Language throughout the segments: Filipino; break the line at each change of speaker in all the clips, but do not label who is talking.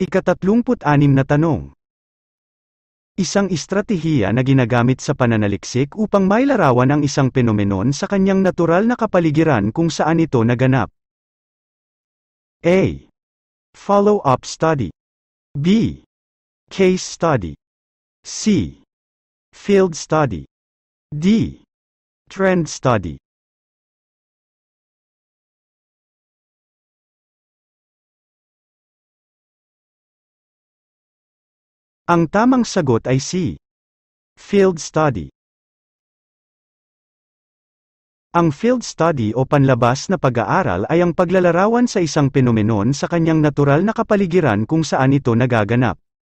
Ika-36 na tanong. Isang estratehiya na ginagamit sa pananaliksik upang mailarawan ang isang phenomenon sa kanyang natural na kapaligiran kung saan ito naganap. A. Follow-up study. B. Case study. C. Field study. D. Trend study. Ang tamang sagot ay C. Field study. Ang field study o panlabas na pag-aaral ay ang paglalarawan sa isang phenomenon sa kanyang natural na kapaligiran kung saan ito nagaganap.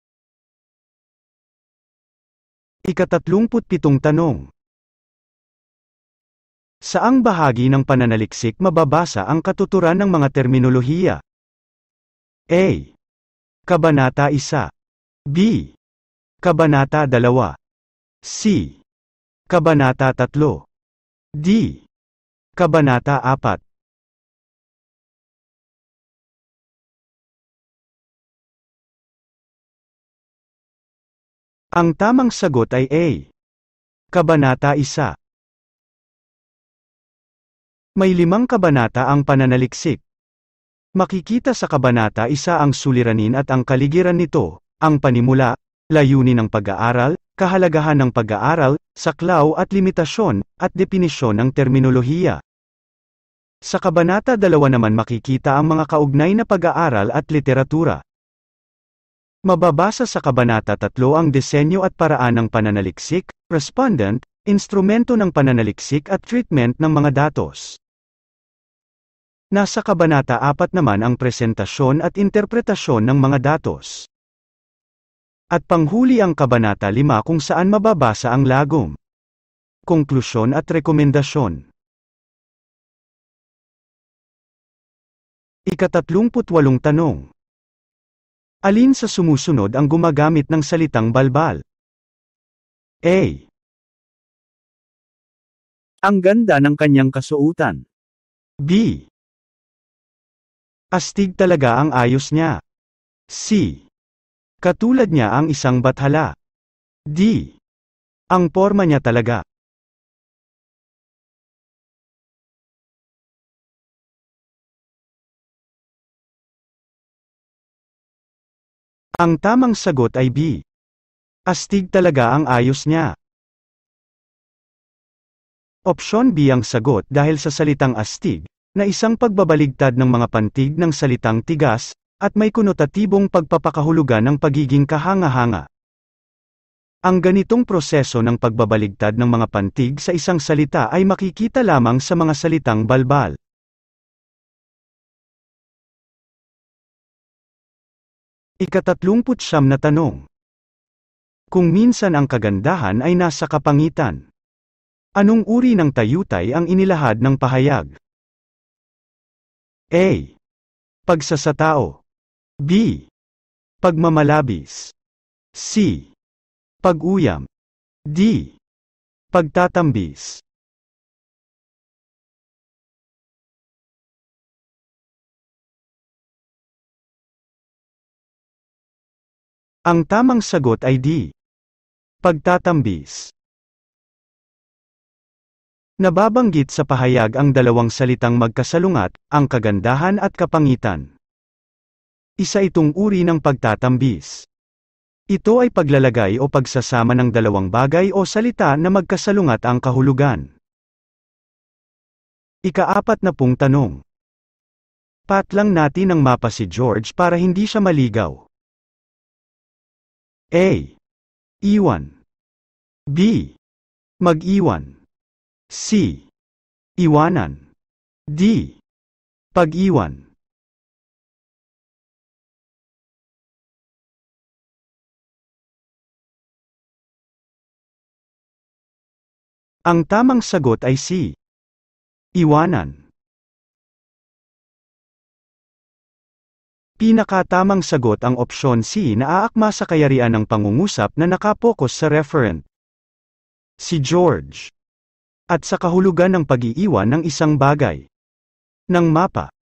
Ika-37 tanong. Saang bahagi ng pananaliksik mababasa ang katuturan ng mga terminolohiya? A. Kabanata 1. B. Kabanata 2. C. Kabanata 3. D. Kabanata 4. Ang tamang sagot ay A. Kabanata 1. May 5 kabanata ang pananaliksik. Makikita sa Kabanata 1 ang suliranin at ang kaligiran nito, ang panimula, layunin ng pag-aaral, kahalagahan ng pag-aaral, saklaw at limitasyon, at definisyon ng terminolohiya. Sa Kabanata 2 naman makikita ang mga kaugnay na pag-aaral at literatura. Mababasa sa Kabanata 3 ang disenyo at paraan ng pananaliksik, respondent, instrumento ng pananaliksik at treatment ng mga datos. Nasa Kabanata 4 naman ang presentasyon at interpretasyon ng mga datos. At panghuli ang Kabanata 5 kung saan mababasa ang lagom, konklusyon at rekomendasyon. Ika-38 tanong. Alin sa sumusunod ang gumagamit ng salitang balbal? A. Ang ganda ng kanyang kasuotan. B. Astig talaga ang ayos niya. C. Katulad niya ang isang bathala. D. Ang porma niya talaga. Ang tamang sagot ay B. Astig talaga ang ayos niya. Opsyon B ang sagot dahil sa salitang astig, na isang pagbabaligtad ng mga pantig ng salitang tigas, at may konotatibong pagpapakahulugan ng pagiging kahanga-hanga. Ang ganitong proseso ng pagbabaligtad ng mga pantig sa isang salita ay makikita lamang sa mga salitang balbal. Ika-39 na tanong. Kung minsan ang kagandahan ay nasa kapangitan, anong uri ng tayutay ang inilahad ng pahayag? A. Pagsasatao. B. Pagmamalabis. C. Pag-uyam. D. Pagtatambis. Ang tamang sagot ay D. Pagtatambis. Nababanggit sa pahayag ang dalawang salitang magkasalungat, ang kagandahan at kapangitan. Isa itong uri ng pagtatambis. Ito ay paglalagay o pagsasama ng dalawang bagay o salita na magkasalungat ang kahulugan. Ika-40 tanong. Patlang natin ang mapa si George para hindi siya maligaw. A. Iwan. B. Mag-iwan. C. Iwanan. D. Pag-iwan. Ang tamang sagot ay C. Iwanan. Pinakatamang sagot ang opsyon C na aakma sa kayarian ng pangungusap na nakapokus sa referent, si George, at sa kahulugan ng pag-iiwan ng isang bagay. Ng mapa.